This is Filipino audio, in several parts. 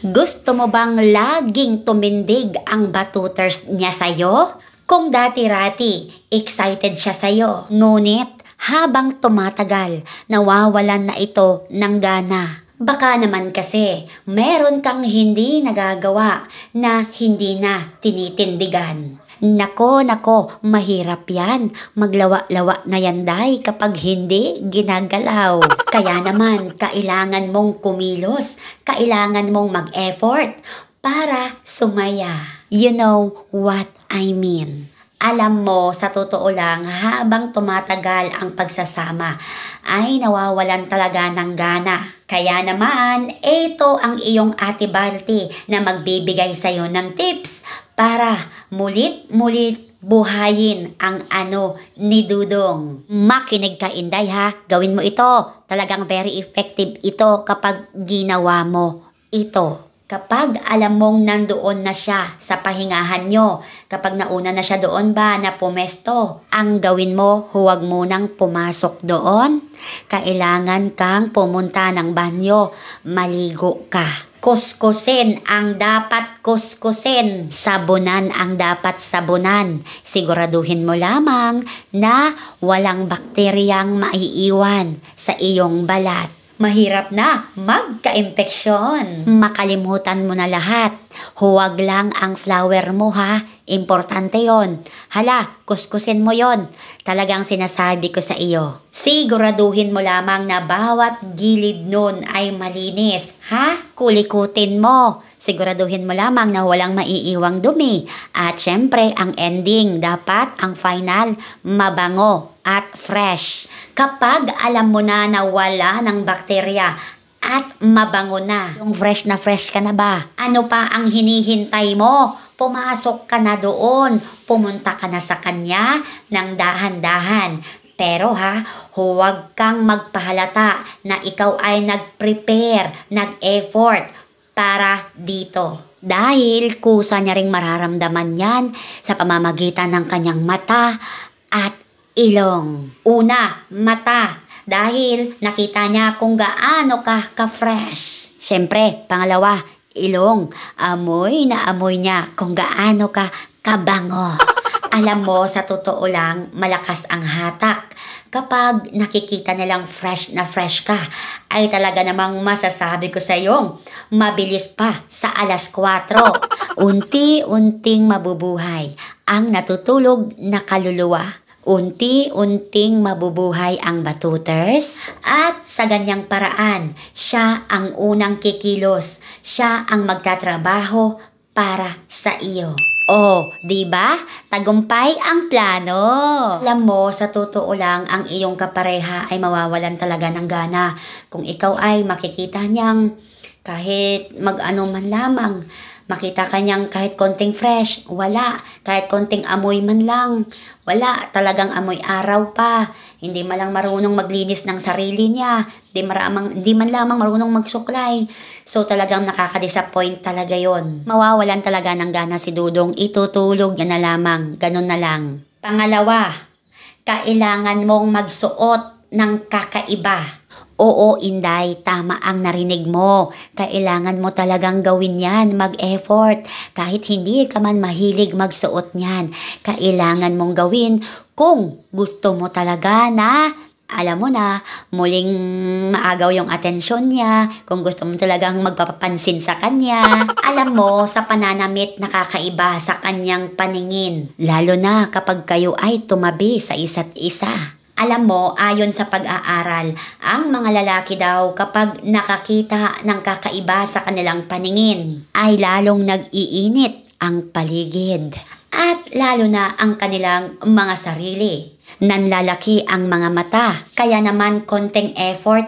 Gusto mo bang laging tumindig ang batuters niya sa'yo? Kung dati-rati, excited siya sa'yo. Ngunit, habang tumatagal, nawawalan na ito ng gana. Baka naman kasi, meron kang hindi nagagawa na hindi na tinitindigan. Nako, mahirap yan. Maglawa-lawa na yan, day, kapag hindi ginagalaw. Kaya naman, kailangan mong kumilos. Kailangan mong mag-effort para sumaya. You know what I mean. Alam mo, sa totoo lang, habang tumatagal ang pagsasama, ay nawawalan talaga ng gana. Kaya naman, ito ang iyong Ate Balti na magbibigay sa'yo ng tips para mulit-mulit buhayin ang ano ni Dudong. Makinig ka, Inday, ha? Gawin mo ito. Talagang very effective ito kapag ginawa mo ito. Kapag alam mong nandoon na siya sa pahingahan nyo, kapag nauna na siya doon ba na pumesto, ang gawin mo, huwag munang pumasok doon. Kailangan kang pumunta ng banyo, maligo ka. Kuskusin ang dapat kuskusin. Sabunan ang dapat sabunan. Siguraduhin mo lamang na walang bakteryang maiiwan sa iyong balat. Mahirap na magka-impeksyon. Makalimutan mo na lahat. Huwag lang ang flower mo, ha. Importante yon. Hala, kuskusin mo yon. Talagang sinasabi ko sa iyo. Siguraduhin mo lamang na bawat gilid nun ay malinis, ha? Kulikutin mo. Siguraduhin mo lamang na walang maiiwang dumi. At syempre, ang ending, dapat ang final, mabango at fresh. Kapag alam mo na wala ng bakterya at mabango na, yung fresh na fresh ka na ba? Ano pa ang hinihintay mo? Pumasok ka na doon, pumunta ka na sa kanya ng dahan-dahan. Pero ha, huwag kang magpahalata na ikaw ay nag-prepare, nag-effort para dito. Dahil kusa niya ring mararamdaman yan sa pamamagitan ng kanyang mata at ilong. Una, mata. Dahil nakita niya kung gaano ka fresh. Siyempre, pangalawa, ilong. Amoy na amoy niya kung gaano ka kabango. Alam mo, sa totoo lang, malakas ang hatak. Kapag nakikita nilang fresh na fresh ka, ay talaga namang masasabi ko sa iyo, mabilis pa sa 4:00. Unti-unting mabubuhay ang natutulog na kaluluwa. Unti-unting mabubuhay ang batuters at sa ganyang paraan, siya ang unang kikilos, siya ang magtatrabaho para sa iyo. Oh, di ba? Tagumpay ang plano. Alam mo, sa totoo lang, ang iyong kapareha ay mawawalan talaga ng gana kung ikaw ay makikita niyang kahit mag-ano man lamang. Makita ka niyang kahit konting fresh, wala. Kahit konting amoy man lang, wala. Talagang amoy araw pa. Hindi man lang marunong maglinis ng sarili niya. Hindi man lamang marunong magsuklay. So talagang nakaka-disappoint talaga yon. Mawawalan talaga ng gana si Dudong. Itutulog niya na lamang. Ganun na lang. Pangalawa, kailangan mong magsuot ng kakaiba. Oo, Inday, tama ang narinig mo. Kailangan mo talagang gawin yan, mag-effort. Kahit hindi ka man mahilig magsuot niyan, kailangan mong gawin kung gusto mo talaga na, alam mo na, muling maagaw yung atensyon niya, kung gusto mo talagang magpapapansin sa kanya. Alam mo, sa pananamit nakakaiba sa kanyang paningin, lalo na kapag kayo ay tumabi sa isa't isa. Alam mo, ayon sa pag-aaral, ang mga lalaki daw kapag nakakita ng kakaiba sa kanilang paningin ay lalong nag-iinit ang paligid at lalo na ang kanilang mga sarili. Nanlalaki ang mga mata, kaya naman konting effort,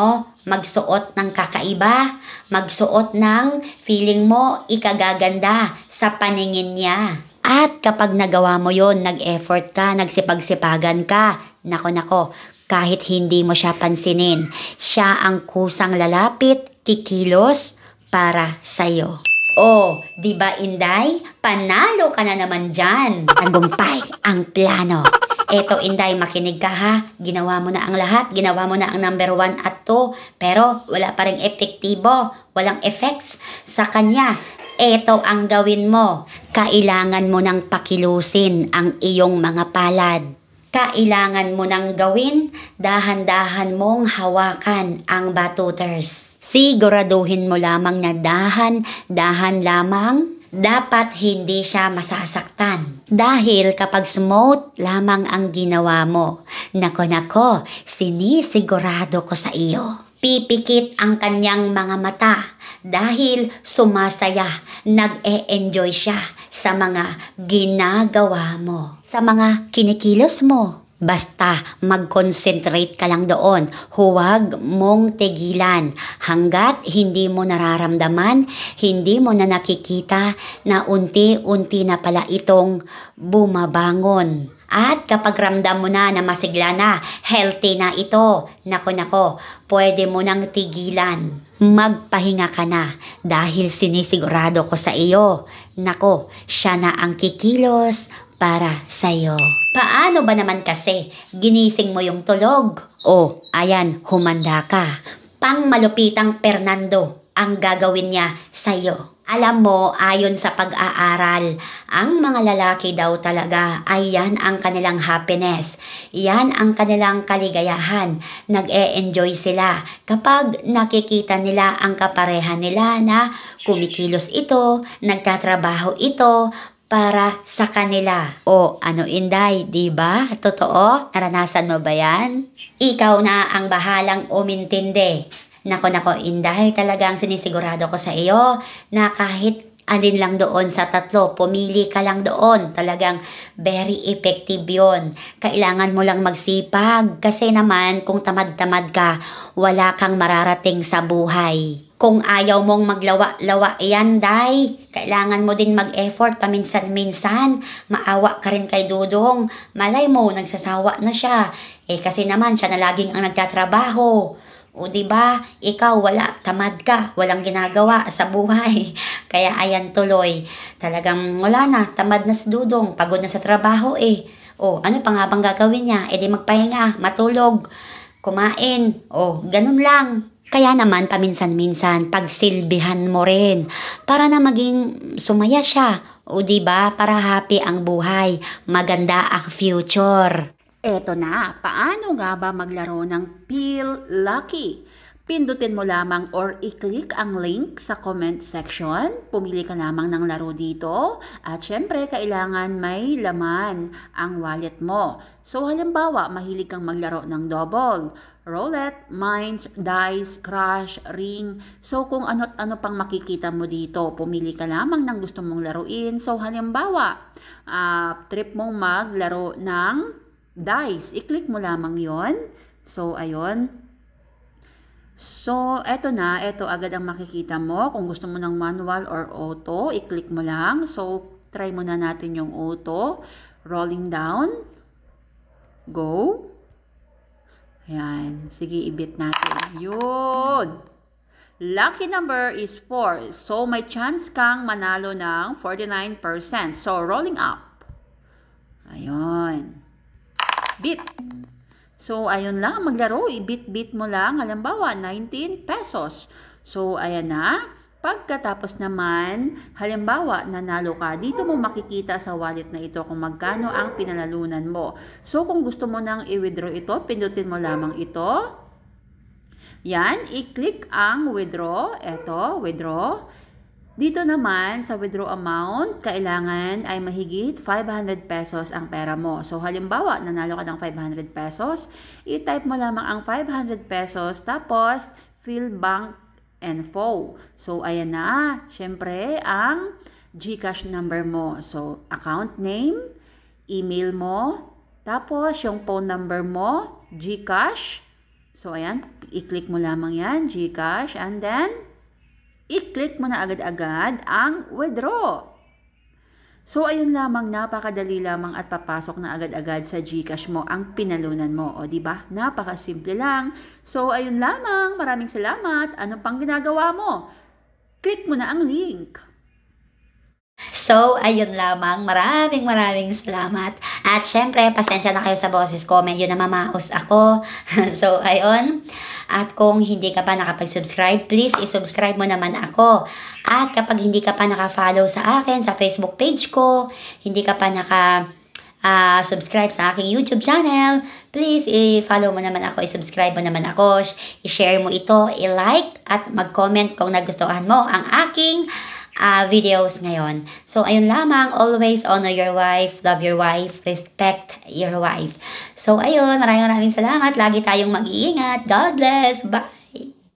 magsuot ng kakaiba, magsuot ng feeling mo ikagaganda sa paningin niya. At kapag nagawa mo yon, nag-effort ka, nagsipag-sipagan ka, nako, kahit hindi mo siya pansinin, siya ang kusang lalapit, kikilos para sa'yo. Oh, di ba, Inday? Panalo ka na naman dyan. Tagumpay ang plano. Eto Inday, makinig ka ha. Ginawa mo na ang lahat. Ginawa mo na ang number 1 at 2. Pero wala pa ring epektibo. Walang effects sa kanya. Eto ang gawin mo. Kailangan mo nang pakilusin ang iyong mga palad. Kailangan mo nang gawin, dahan-dahan mong hawakan ang batuters. Siguraduhin mo lamang na dahan-dahan lamang. Dapat hindi siya masasaktan. Dahil kapag smooth lamang ang ginawa mo, nako, sinisigurado ko sa iyo. Pipikit ang kanyang mga mata dahil sumasaya, nag-e-enjoy siya sa mga ginagawa mo, sa mga kinikilos mo. Basta mag-concentrate ka lang doon. Huwag mong tigilan hanggat hindi mo nararamdaman, hindi mo na nakikita na unti-unti na pala itong bumabangon. At kapag ramdam mo na masigla na, healthy na ito, nako, pwede mo nang tigilan. Magpahinga ka na dahil sinisigurado ko sa iyo, nako, siya na ang kikilos para sa'yo. Paano ba naman kasi ginising mo yung tulog? O, ayan, humanda ka. Pang malupitang Fernando ang gagawin niya sa'yo. Alam mo, ayon sa pag-aaral, ang mga lalaki daw talaga ay yan ang kanilang happiness. Yan ang kanilang kaligayahan. Nag-e-enjoy sila kapag nakikita nila ang kapareha nila na kumikilos ito, nagtatrabaho ito, para sa kanila. O ano Inday, di ba? Totoo? Naranasan mo ba yan? Ikaw na ang bahalang umintindi. Nako Inday, talagang sinisigurado ko sa iyo na kahit alin lang doon sa 3, pumili ka lang doon. Talagang very effective yun. Kailangan mo lang magsipag kasi naman kung tamad-tamad ka, wala kang mararating sa buhay. Kung ayaw mong maglawa-lawa yan, Day, kailangan mo din mag-effort paminsan-minsan. Maawa ka rin kay Dudong. Malay mo, nagsasawa na siya. Kasi naman, siya na laging ang nagtatrabaho. O diba, ikaw wala, tamad ka, walang ginagawa sa buhay. Kaya ayan tuloy. Talagang wala na, tamad na si Dudong, pagod na sa trabaho O ano pa nga bang gagawin niya? Di magpahinga, matulog, kumain. Ganun lang. Kaya naman paminsan-minsan pagsilbihan mo rin para na maging sumaya siya. O diba, para happy ang buhay, maganda ang future. Eto na, paano nga ba maglaro ng Feel Lucky? Pindutin mo lamang or i-click ang link sa comment section. Pumili ka lamang ng laro dito. At syempre, kailangan may laman ang wallet mo. So halimbawa, mahilig kang maglaro ng double, roulette, mines, dice, crash, ring. So kung ano't ano pang makikita mo dito, pumili ka lamang ng gusto mong laruin. So halimbawa, trip mong maglaro ng dice. I-click mo lamang yon. So, ayun. So, eto na. Eto agad ang makikita mo. Kung gusto mo ng manual or auto, i-click mo lang. So, try muna natin yung auto. Rolling down. Go. Ayan. Sige, ibit natin. Yun. Lucky number is 4. So, may chance kang manalo ng 49%. So, rolling up. Ayun. Bit. So, ayun lang, maglaro. I-bit-bit mo lang. Halimbawa, 19 pesos. So, ayan na. Pagkatapos naman, halimbawa, nanalo ka. Dito mo makikita sa wallet na ito kung magkano ang pinanalunan mo. So, kung gusto mo nang i-withdraw ito, pindutin mo lamang ito. Yan, i-click ang withdraw. Ito, withdraw. Dito naman, sa withdraw amount, kailangan ay mahigit 500 pesos ang pera mo. So, halimbawa, nanalo ka ng 500 pesos, i-type mo lamang ang 500 pesos, tapos, fill bank info. So, ayan na. Siyempre, ang GCash number mo. So, account name, email mo, tapos, yung phone number mo, GCash. So, ayan, i-click mo lamang yan, GCash, and then, i-click mo na agad-agad ang withdraw. So, ayun lamang, napakadali lamang at papasok na agad-agad sa GCash mo ang pinalunan mo. O, diba? Napakasimple lang. So, ayun lamang. Maraming salamat. Ano pang ginagawa mo? Click mo na ang link. So, ayun lamang. Maraming salamat. At syempre, pasensya na kayo sa boses ko. Medyo namamaos ako. So, ayun. At kung hindi ka pa nakapag-subscribe, please i-subscribe mo naman ako. At kapag hindi ka pa naka-follow sa akin sa Facebook page ko, hindi ka pa subscribe sa aking YouTube channel, please i-follow mo naman ako, i-subscribe mo naman ako, i-share mo ito, i-like at mag-comment kung nagustuhan mo ang aking videos ngayon. So, ayun lamang. Always honor your wife, love your wife, respect your wife. So, ayun. Maraming salamat. Lagi tayong mag-iingat. God bless. Bye!